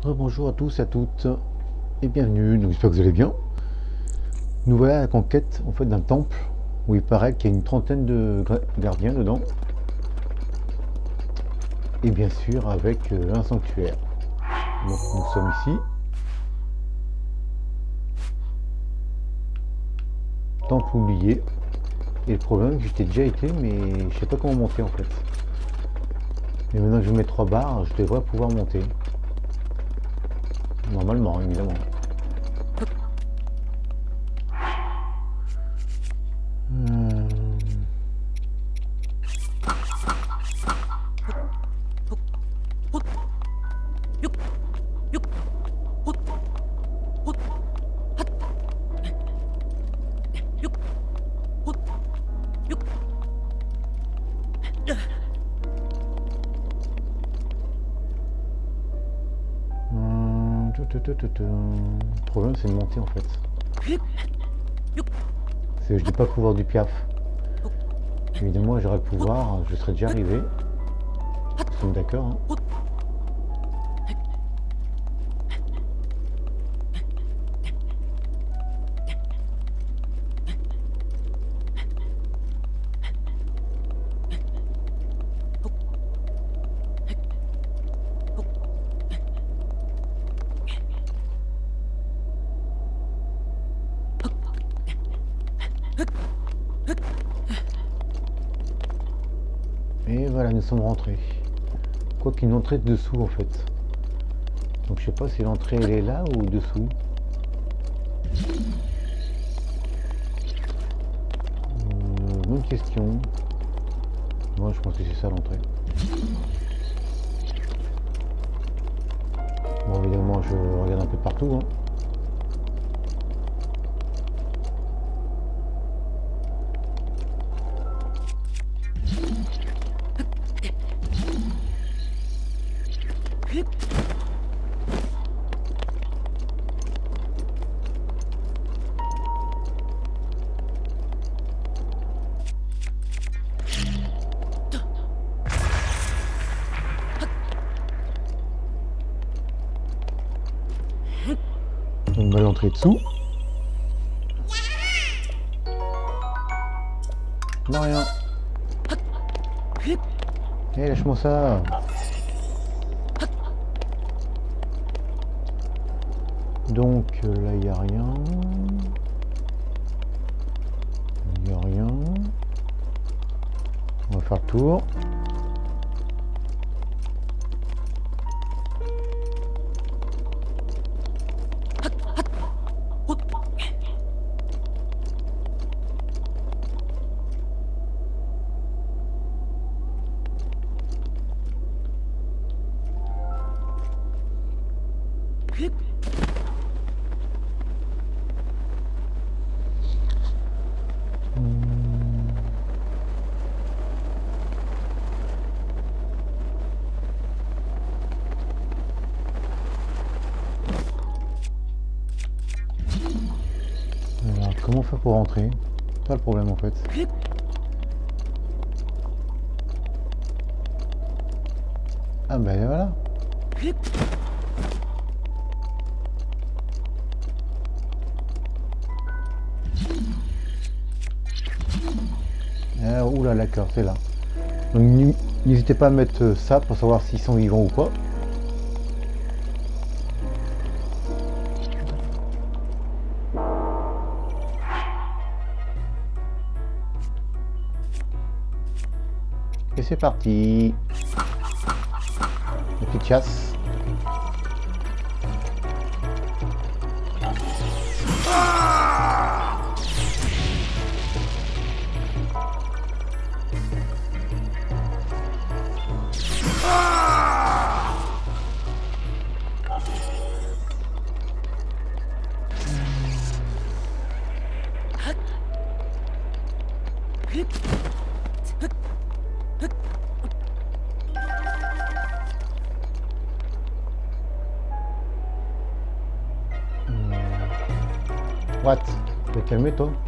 Bonjour à tous et à toutes et bienvenue, donc j'espère que vous allez bien. Nous voilà à la conquête en fait d'un temple où il paraît qu'il y a une trentaine de gardiens dedans et bien sûr avec un sanctuaire. Donc nous sommes ici. Temple oublié. Et le problème, j'étais déjà été mais je sais pas comment monter en fait. Et maintenant que je mets 3 barres, je devrais pouvoir monter. Normalement, évidemment. Euh, Le problème c'est de monter en fait. C'est que je n'ai pas le pouvoir du piaf. Évidemment j'aurais le pouvoir, je serais déjà arrivé. Nous sommes d'accord, hein. Et voilà, nous sommes rentrés. Quoi qu'une entrée de dessous en fait. Donc je sais pas si l'entrée elle est là ou dessous. Bonne question. Moi je pense que c'est ça l'entrée. Bon évidemment je regarde un peu partout, hein. Donc bah, l'entrée dessous. Non rien. Eh lâche-moi ça. Donc là il n'y a rien. Il n'y a rien. On va faire le tour. Alors comment faire pour rentrer? Pas le problème en fait. Ah ben voilà. Ah, oula d'accord, c'est là. Donc n'hésitez pas à mettre ça pour savoir s'ils sont vivants ou pas. Et c'est parti. La petite chasse. What? Tu vas te calmer toi?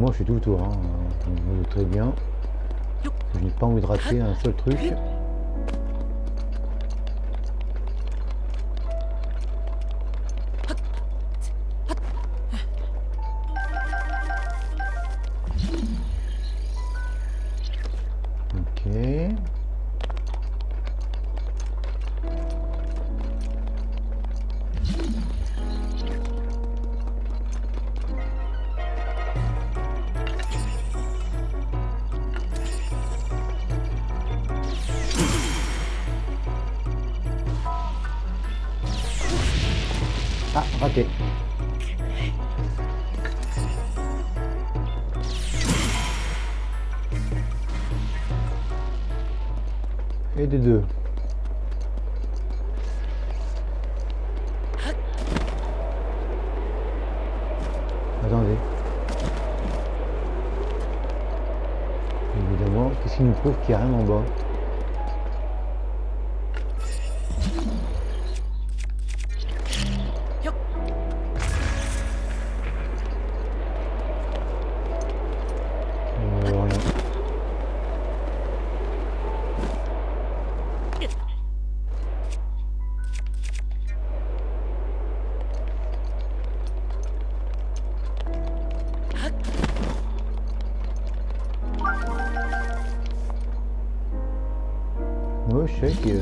Moi je suis tout le tour, hein. Vous me très bien. Je n'ai pas envie de rater un seul truc. Ok. Ah, raté. Et des deux. Attendez. Évidemment, qu'est-ce qui nous prouve qu'il n'y a rien en bas? Rien. Ouais, je sais que...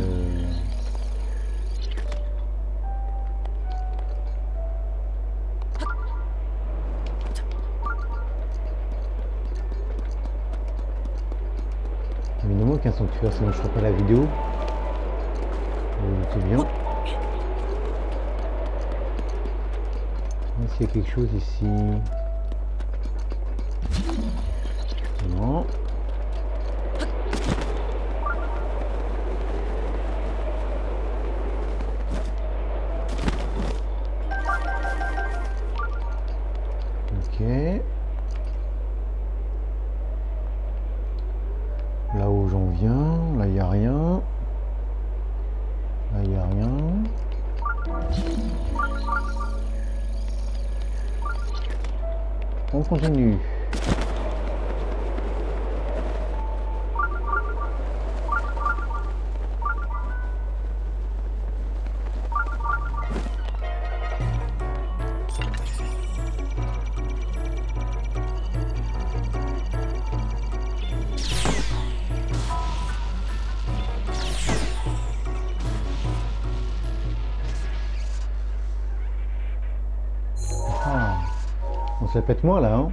Évidemment qu'un sanctuaire, sinon je ferai pas la vidéo. C'est bien. Est-ce qu'il y a quelque chose ici? Non. Ok. Là où j'en viens, là il n'y a rien. Là il n'y a rien. On continue. Ah, on se la pète moins là, hein.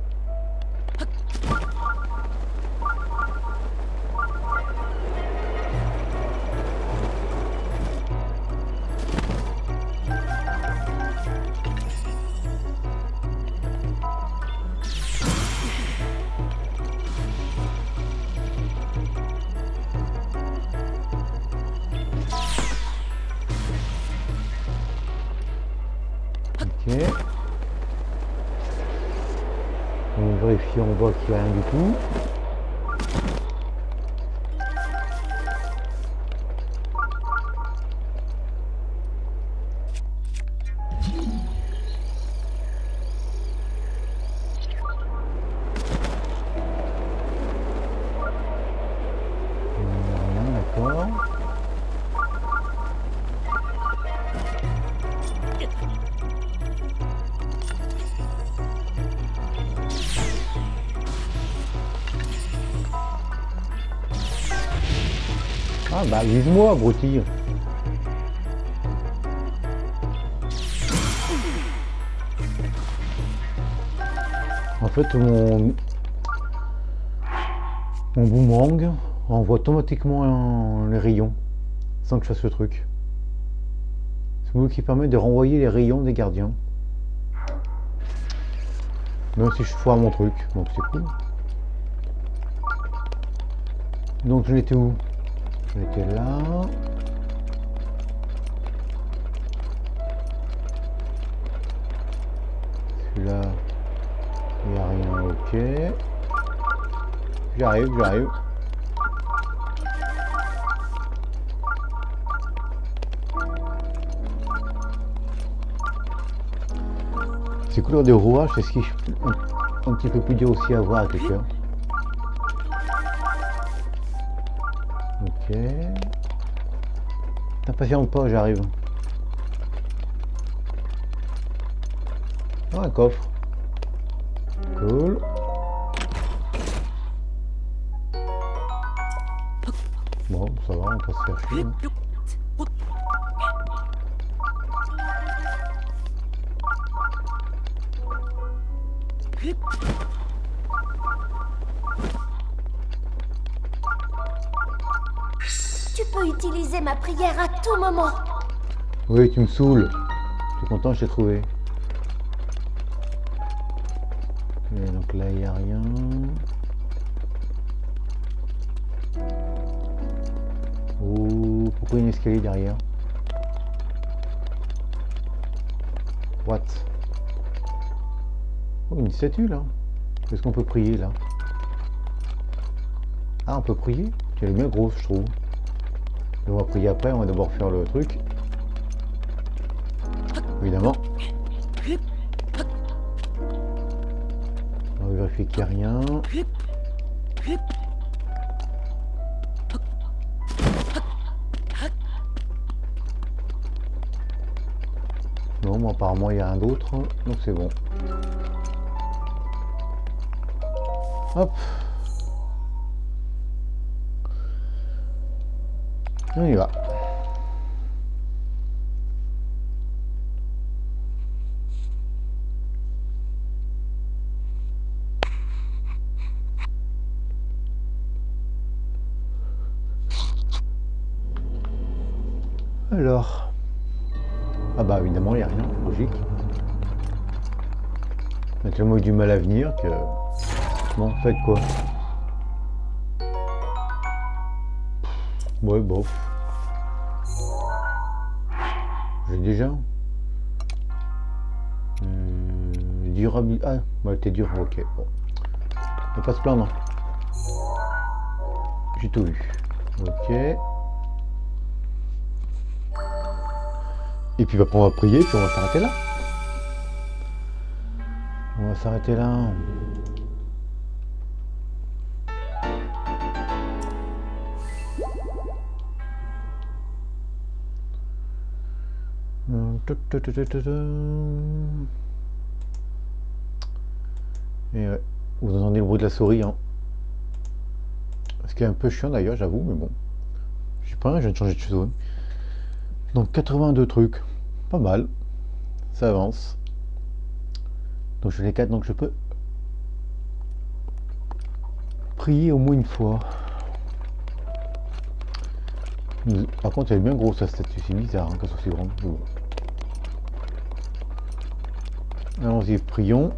Ok. On vérifie, on voit qu'il n'y a rien du tout. Rien, d'accord. Ah bah vise-moi, abruti. En fait, mon boomerang envoie automatiquement les rayons sans que je fasse le truc. C'est moi qui permet de renvoyer les rayons des gardiens. Même si je foire mon truc, donc c'est cool. Donc je l'étais où? Je l'étais là. Celui-là, il n'y a rien, ok. J'arrive, j'arrive. Ces couleurs de rouage, c'est ce qui un petit peu plus dur aussi à voir avec le cœur. Ok. T'as patient ou pas, j'arrive. Oh, un coffre. Cool. Bon, ça va, on peut se faire chier. Hein. Tu peux utiliser ma prière à tout moment. Oui, tu me saoules. Je suis content, je t'ai trouvé. Ok, donc là, il n'y a rien. Oh, pourquoi il y a un escalier derrière? What? Oh, une statue là. Est-ce qu'on peut prier là? Ah, on peut prier? Elle est bien grosse, je trouve. On va prier après, on va d'abord faire le truc. Évidemment. On va vérifier qu'il n'y a rien. Non, mais apparemment il y a un d'autre, donc c'est bon. Hop. On y va. Alors. Ah bah évidemment il n'y a rien, logique. On a tellement eu du mal à venir que... Bon, faites quoi? Ouais, bof. J'ai déjà... durabilité... Ah, bah t'es dur, ok. Bon. On va pas se plaindre. J'ai tout vu. Ok. Et puis après on va prier, puis on va s'arrêter là. On va s'arrêter là. Et ouais, vous entendez le bruit de la souris, hein. Ce qui est un peu chiant d'ailleurs, j'avoue, mais bon. Je sais pas, je viens de changer de souris. Donc 82 trucs, pas mal. Ça avance. Donc je les 4, donc je peux prier au moins une fois. Par contre, elle est bien grosse, cette statue, c'est bizarre hein, qu'elle soit si grande. Bon. Allons-y, prions.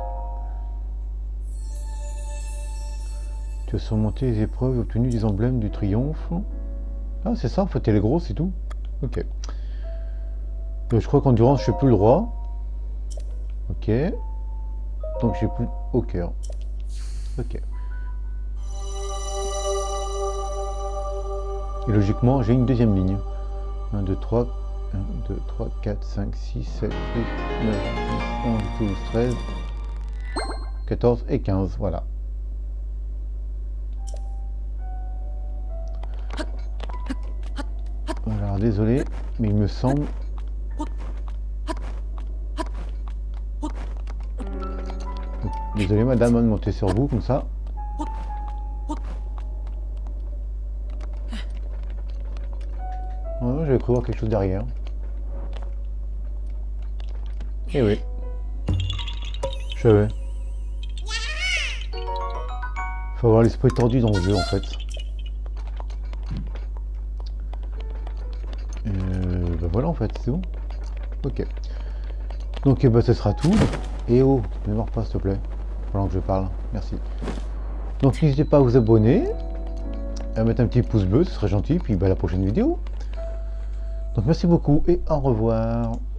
Tu as surmonté les épreuves et obtenu des emblèmes du triomphe. Ah, c'est ça, en fait, elle est grosse et tout. Ok. Donc, je crois qu'endurance, je suis plus le roi. Ok. Donc, j'ai plus au cœur. Ok. Et logiquement, j'ai une deuxième ligne. 1, 2, 3, 1, 2, 3, 4, 5, 6, 7, 8, 9, 10, 11, 12, 13, 14 et 15. Voilà. Alors, désolé, mais il me semble... Désolé, madame, de monter sur vous, comme ça. Oh, j'avais cru voir quelque chose derrière. Eh oui. Je savais. Faut avoir l'esprit tordu dans le jeu, en fait. Bah voilà, en fait, c'est bon. Ok. Donc, bah, ce sera tout. Et oh, ne meurs pas, s'il te plaît. Pendant que je parle. Merci. Donc, n'hésitez pas à vous abonner. À mettre un petit pouce bleu, ce serait gentil. Puis, bah, à la prochaine vidéo. Donc, merci beaucoup et au revoir.